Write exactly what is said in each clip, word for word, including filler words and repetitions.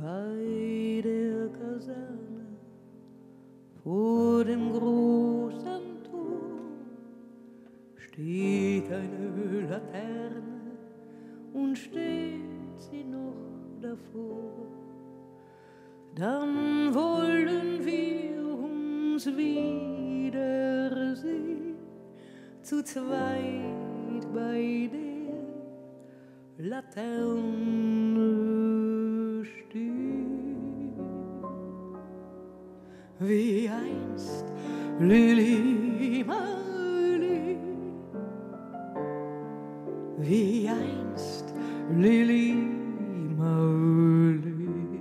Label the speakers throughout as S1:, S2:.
S1: bei der Kaserne vor dem großen Tor steht eine Laterne und steht sie noch davor. Dann wollen wir uns wiedersehen, zu zweit bei der Laterne stehen. Wie einst Lili Marleen, wie einst Lili Marleen.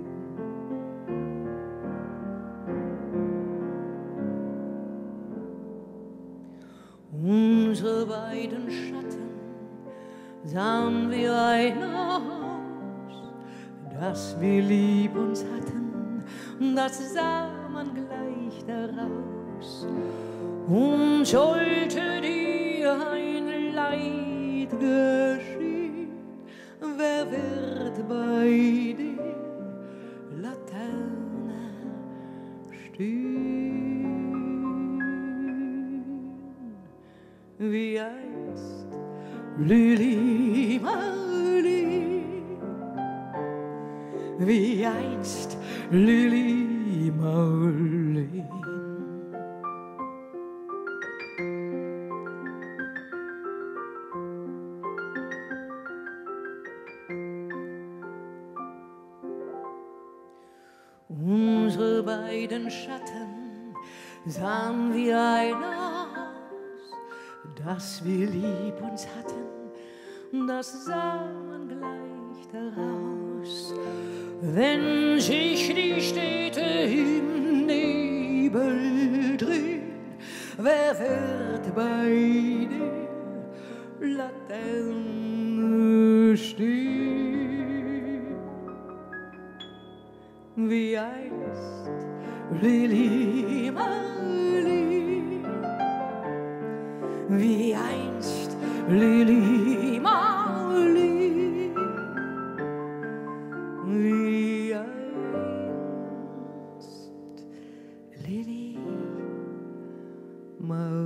S1: Unsere beiden Schatten sahen wir ein Haus, das wir lieb uns hatten, das sah man gleich daraus. Und sollte dir ein Leid geschehen, wer wird bei der Laterne stehen? Wie einst Lili Marleen, wie einst Lili Marleen. Unsere beiden Schatten sahen wie ein Haus, das wir lieb uns hatten, das sah man gleich daraus. Wenn sich die Städte im Nebel drehen, wer wird bei der Laterne stehen? Wie einst Lili Marleen, wie einst Lili Marleen, wie einst Lili Marleen.